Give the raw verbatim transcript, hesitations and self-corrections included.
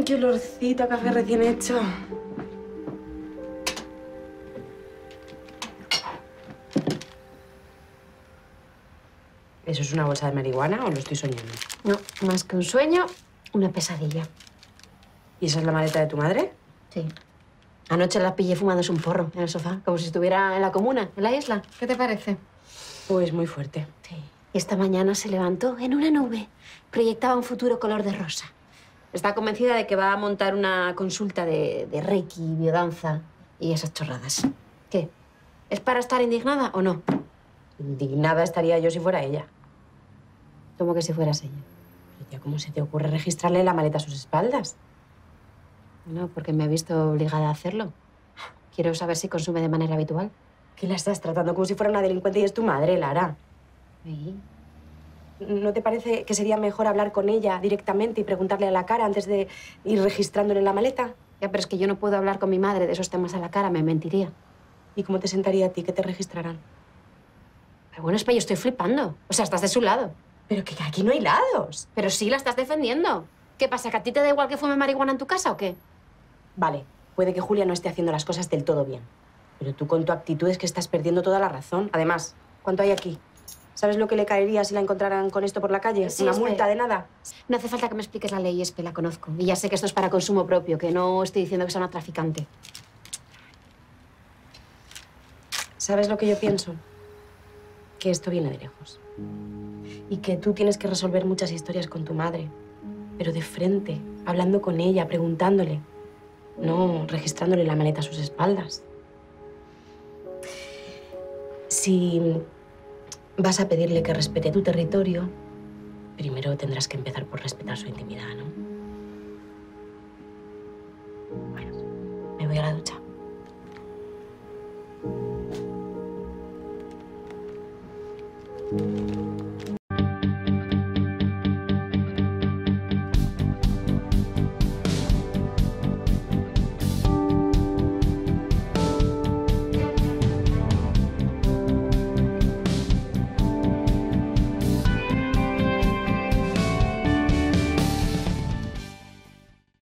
¡Qué olorcito a café recién hecho! ¿Eso es una bolsa de marihuana o lo estoy soñando? No, más que un sueño, una pesadilla. ¿Y esa es la maleta de tu madre? Sí. Anoche la pillé fumándose un porro en el sofá, como si estuviera en la comuna, en la isla. ¿Qué te parece? Pues muy fuerte. Sí. Y esta mañana se levantó en una nube. Proyectaba un futuro color de rosa. Está convencida de que va a montar una consulta de, de Reiki, biodanza y esas chorradas. ¿Qué? ¿Es para estar indignada o no? Indignada estaría yo si fuera ella. Como que si fueras ella. Pero tía, ¿cómo se te ocurre registrarle la maleta a sus espaldas? No, porque me he visto obligada a hacerlo. Quiero saber si consume de manera habitual. ¿Qué la estás tratando como si fuera una delincuente y es tu madre, Lara? Sí. ¿No te parece que sería mejor hablar con ella directamente y preguntarle a la cara antes de ir registrándole la maleta? Ya, pero es que yo no puedo hablar con mi madre de esos temas a la cara, me mentiría. ¿Y cómo te sentaría a ti que te registraran? Pero bueno, es que yo estoy flipando. O sea, estás de su lado. Pero que aquí no hay lados. Pero sí la estás defendiendo. ¿Qué pasa, que a ti te da igual que fume marihuana en tu casa o qué? Vale, puede que Julia no esté haciendo las cosas del todo bien. Pero tú con tu actitud es que estás perdiendo toda la razón. Además, ¿cuánto hay aquí? ¿Sabes lo que le caería si la encontraran con esto por la calle? Sí, ¿Una Espe. multa de nada? No hace falta que me expliques la ley, Espe, la conozco. Y ya sé que esto es para consumo propio, que no estoy diciendo que sea una traficante. ¿Sabes lo que yo pienso? Que esto viene de lejos. Y que tú tienes que resolver muchas historias con tu madre. Pero de frente, hablando con ella, preguntándole. No registrándole la maleta a sus espaldas. Si vas a pedirle que respete tu territorio, primero tendrás que empezar por respetar su intimidad, ¿no? Bueno, me voy a la ducha.